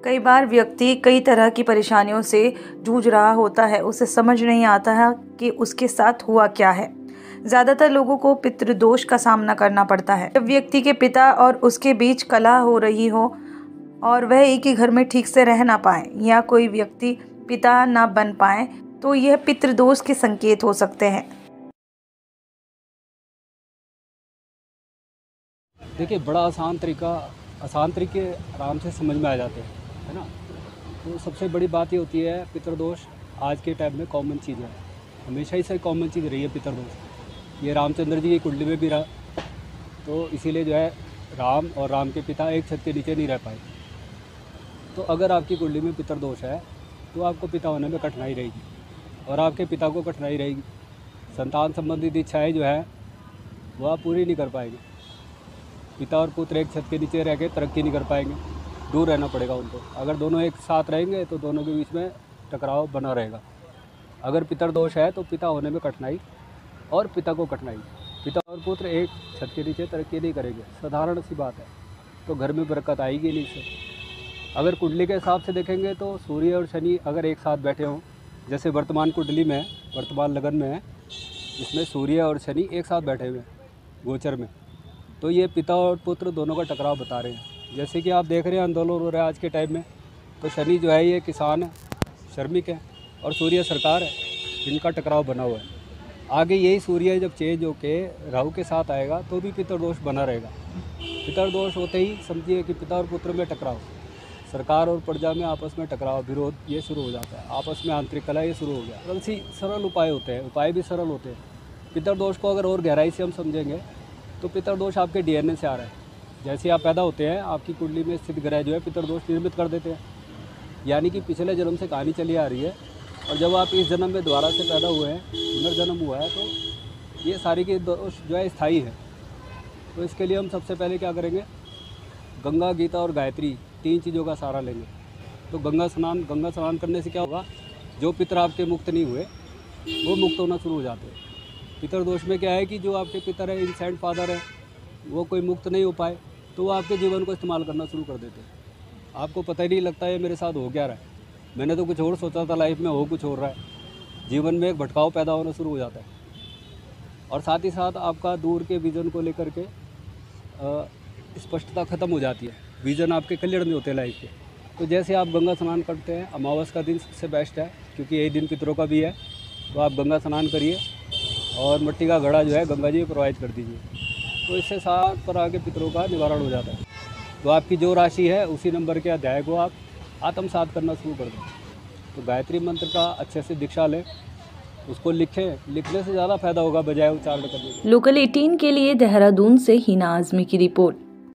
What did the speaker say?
कई बार व्यक्ति कई तरह की परेशानियों से जूझ रहा होता है, उसे समझ नहीं आता है कि उसके साथ हुआ क्या है। ज़्यादातर लोगों को पितृदोष का सामना करना पड़ता है। जब व्यक्ति के पिता और उसके बीच कलह हो रही हो और वह एक ही घर में ठीक से रह ना पाए या कोई व्यक्ति पिता ना बन पाए, तो यह पितृदोष के संकेत हो सकते हैं। देखिए, बड़ा आसान तरीके आराम से समझ में आ जाते हैं, है ना। तो सबसे बड़ी बात ये होती है, पितृदोष आज के टाइम में कॉमन चीज़ है, हमेशा ही से कॉमन चीज़ रही है पितृदोष। ये रामचंद्र जी की कुंडली में भी रहा, तो इसीलिए जो है राम और राम के पिता एक छत के नीचे नहीं रह पाए। तो अगर आपकी कुंडली में पितृदोष है तो आपको पिता होने में कठिनाई रहेगी और आपके पिता को कठिनाई रहेगी। संतान संबंधित इच्छाएँ जो है वो आप पूरी नहीं कर पाएंगे। पिता और पुत्र एक छत के नीचे रह के तरक्की नहीं कर पाएंगे, दूर रहना पड़ेगा उनको। अगर दोनों एक साथ रहेंगे तो दोनों के बीच में टकराव बना रहेगा। अगर पितृदोष है तो पिता होने में कठिनाई और पिता को कठिनाई। पिता और पुत्र एक छत के नीचे तरक्की नहीं करेंगे, साधारण सी बात है। तो घर में बरकत आएगी नहीं से। अगर कुंडली के हिसाब से देखेंगे तो सूर्य और शनि अगर एक साथ बैठे हों, जैसे वर्तमान कुंडली में वर्तमान लगन में है, इसमें सूर्य और शनि एक साथ बैठे हुए हैं गोचर में, तो ये पिता और पुत्र दोनों का टकराव बता रहे हैं। जैसे कि आप देख रहे हैं आंदोलन हो रहा है आज के टाइम में, तो शनि जो है ये किसान है, श्रमिक है, और सूर्य सरकार है, इनका टकराव बना हुआ है। आगे यही सूर्य जब चेंज होके राहु के साथ आएगा तो भी पितृदोष बना रहेगा। पितृदोष होते ही समझिए कि पिता और पुत्र में टकराव, सरकार और प्रजा में आपस में टकराव, विरोध ये शुरू हो जाता है, आपस में आंतरिक कलह ये शुरू हो गया। सरल उपाय होते हैं, उपाय भी सरल होते हैं। पितृदोष को अगर और गहराई से हम समझेंगे तो पितृदोष आपके डीएनए से आ रहा है। जैसे आप पैदा होते हैं, आपकी कुंडली में स्थित ग्रह जो है पितृदोष निर्मित कर देते हैं, यानी कि पिछले जन्म से कहानी चली आ रही है, और जब आप इस जन्म में दोबारा से पैदा हुए हैं, पुनर्जन्म हुआ है, तो ये सारी के दोष जो है स्थायी है। तो इसके लिए हम सबसे पहले क्या करेंगे, गंगा, गीता और गायत्री, 3 चीज़ों का सहारा लेंगे। तो गंगा स्नान करने से क्या होगा, जो पितर आपके मुक्त नहीं हुए वो मुक्त होना शुरू हो जाते हैं। पितृदोष में क्या है कि जो आपके पितर है, इंसेंट फादर है, वो कोई मुक्त नहीं हो पाए, तो वो आपके जीवन को इस्तेमाल करना शुरू कर देते हैं। आपको पता ही नहीं लगता है मेरे साथ हो क्या रहा है, मैंने तो कुछ और सोचा था लाइफ में, हो कुछ और रहा है। जीवन में एक भटकाव पैदा होना शुरू हो जाता है, और साथ ही साथ आपका दूर के विजन को लेकर के स्पष्टता खत्म हो जाती है, विजन आपके क्लियर नहीं होते लाइफ के। तो जैसे आप गंगा स्नान करते हैं, अमावस का दिन सबसे बेस्ट है, क्योंकि यही दिन पितरों का भी है। तो आप गंगा स्नान करिए और मिट्टी का घड़ा जो है गंगा जी प्रोवाइड कर दीजिए, तो इससे 7 तरह के पितरों का निवारण हो जाता है। तो आपकी जो राशि है उसी नंबर के अध्याय को आप आत्मसात करना शुरू कर दें। तो गायत्री मंत्र का अच्छे से दीक्षा लें, उसको लिखें, लिखने से ज़्यादा फायदा होगा बजाय उच्चारण करने के। लोकल 18 के लिए देहरादून से हिना आजमी की रिपोर्ट।